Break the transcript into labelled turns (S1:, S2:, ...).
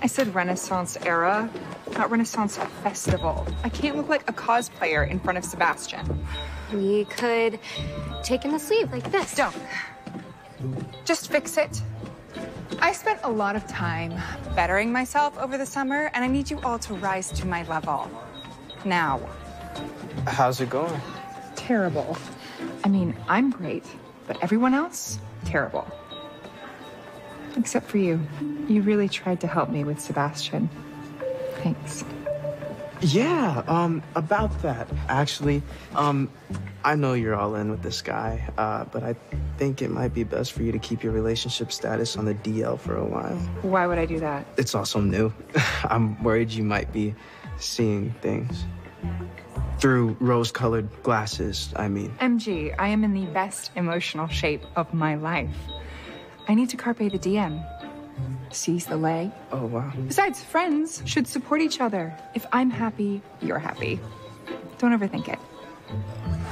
S1: I said Renaissance era, not Renaissance festival. I can't look like a cosplayer in front of Sebastian.
S2: We could take in the sleeve like this.
S1: Don't. Just fix it. I spent a lot of time bettering myself over the summer, and I need you all to rise to my level. Now.
S3: How's it going?
S1: Terrible. I mean, I'm great, but everyone else, terrible. Except for you. You really tried to help me with Sebastian. Thanks.
S3: Yeah, about that, actually. I know you're all in with this guy, but I think it might be best for you to keep your relationship status on the DL for a while.
S1: Why would I do that?
S3: It's also new. I'm worried you might be seeing things. Through rose-colored glasses, I mean.
S1: MG, I am in the best emotional shape of my life. I need to carpe the diem. Seize the lay.
S3: Oh, wow.
S1: Besides, friends should support each other. If I'm happy, you're happy. Don't overthink it.